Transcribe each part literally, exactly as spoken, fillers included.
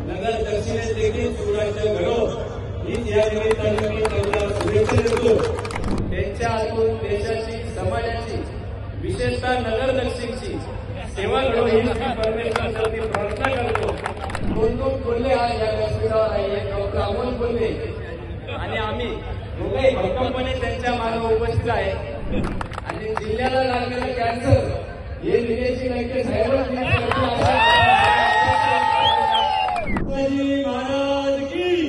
नगर दक्षिणेत देखील सुराज्य घडो हीच या निमित्ताने मी त्यांना शुभेच्छा देतो। त्यांच्या हातून देशाची, समाजाची, विशेषतः नगर दक्षिणची सेवा घडो हीच मी परमेश्वराची प्रार्थना करतो। दोन दोन बोलले आज या व्यासपीठावर आहे, डॉक्टर अमोल बोलले आणि आम्ही दोघेही भक्कमपणे त्यांच्या मागे उपस्थित आहे। आणि जिल्ह्याला लागलेलं कॅन्सर हे निलेशजी लंके साहेबच महाराज की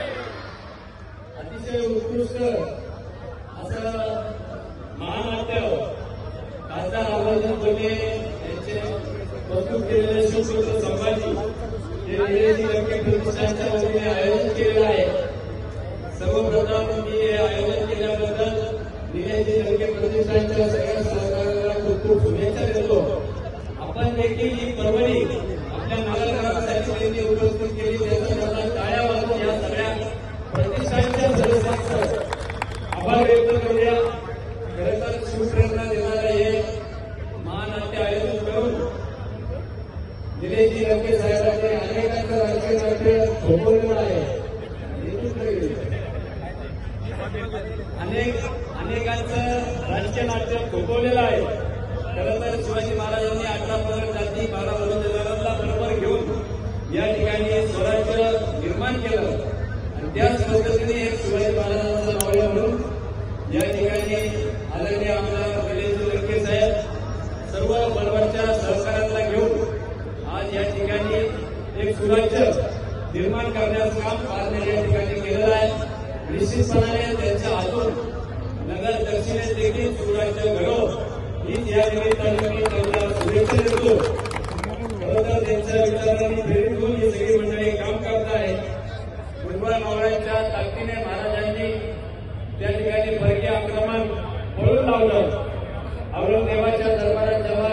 अतिशय उत्कृष्ट असं महानाट्य खासदार आवर्जन बोलले यांचे प्रस्तुत केलेले सुप्रसिद्ध संभाजी हे निलेशजी लंके प्रतिष्ठानच्या वतीने आयोजित केलेलं आहे। सर्वप्रथम मी हे आयोजन केल्याबद्दल निलेशजी लंके प्रतिष्ठानच्या सगळ्या सहकार्याला खूप खूप शुभेच्छा देतो। आपण देखील ही पर्वणी आपल्या नागरिकांसाठी त्यांनी उपस्थित केली, त्याचा मला टाळ्या वाजवून या सगळ्या प्रतिष्ठानच्या सदस्यांचं आभार व्यक्त करूया। खरं तर शिवप्रेरणा देणारं हे महानाट्य आयोजन करून निलेशजी लंके साहेबांनी अनेकांचं राजकीय नाट्य थोपवलेलं आहे। अनेक अनेकांचं राजकीय नाट्य थोपवलेलं आहे। खरं तर शिवाजी महाराजांनी अठरा पगड जाती बारा बलुतेदारांना बरोबर घेऊन या ठिकाणी स्वराज्य निर्माण केलं आणि त्याच पद्धतीने एक शिवाजी महाराजांचा नाव म्हणून या ठिकाणी आदरणीय आमदार निलेशजी लंके साहेब सर्व बरोबरच्या सहकार्याला घेऊन आज या ठिकाणी एक सुराज्य निर्माण करण्याचं काम पारनेर या ठिकाणी केलेलं आहे। निश्चितपणाने त्यांच्या हातून नगर दक्षिणेत देखील सुराज्य घडो हीच या निमित्ताने मी त्यांना शुभेच्छा देतो। खरं तर त्यांच्या विचारांनी प्रेरित होऊन ही सगळी मंडळी काम करत आहे। मुरबाड मावळ्यांच्या ताकदीने महाराजांनी त्या ठिकाणी परकीय आक्रमण पळून लावलं। औरंगजेबाच्या दरबारात जेव्हा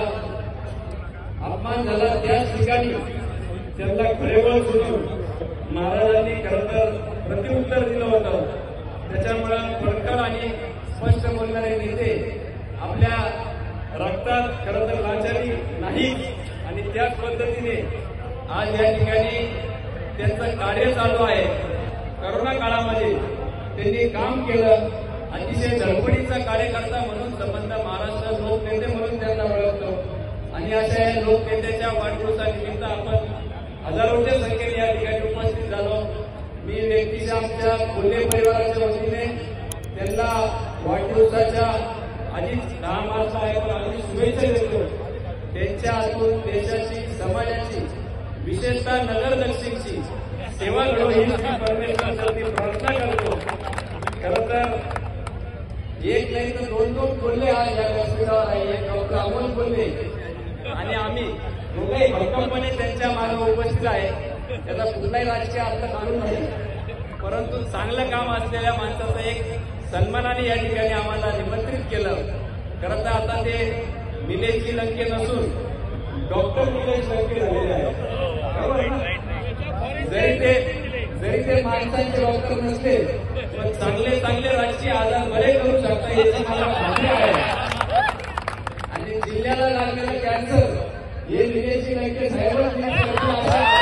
अपमान झाला त्याच ठिकाणी त्यांना खरेवळ सुटून महाराजांनी खरं तर प्रतिउत्तर दिलं होतं। त्याच्यामुळे फडकड आणि स्पष्ट बोलणारे नेते आपल्या रक्तात खरं तर लाचारी नाही आणि त्याच पद्धतीने आज या ठिकाणी त्यांचं कार्य चालू आहे। करोना काळामध्ये त्यांनी काम केलं, अतिशय धडपडीचा कार्यकर्ता म्हणून संबंध महाराष्ट्र लोकनेते म्हणून त्यांना ओळखतो आणि अशा या लोकनेत्याच्या वाढदिवसानिमित्त आपण हजारोच्या संख्येने या ठिकाणी उपस्थित झालो। मी व्यक्तीच्या आमच्या कोल्हे परिवाराच्या वतीने त्यांना वाढदिवसाच्या आधीच दहा मार्च आहे पण आधी शुभेच्छा देतो। त्यांच्या हातून देशाची, समाजाची, विशेषतः नगर दक्षिणची सेवा घडो हीच मी परमेश्वराची प्रार्थना करतो। खरं तर एक नाही तर दोन दोन बोलले आज या व्यासपीठावर आहे, डॉक्टर अमोल बोलले आणि आम्ही दोघेही भक्कमपणे त्यांच्या मागे उपस्थित आहे। त्याचा कुठलाही राजकीय अर्थ काढून नाही, परंतु चांगलं काम असलेल्या माणसाचं एक सन्मानाने या ठिकाणी आम्हाला निमंत्रित केलं। खरं तर आता ते निलेशजी लंके नसून डॉक्टर निलेश लंके झालेले आहे। जरी ते जरी ते माणसांचे डॉक्टर नसले पण चांगले चांगले राजकीय आजार बरे करू शकता याची मला खात्री आहे। आणि जिल्ह्याला लागलेलं कॅन्सर हे निलेशजी लंके साहेबच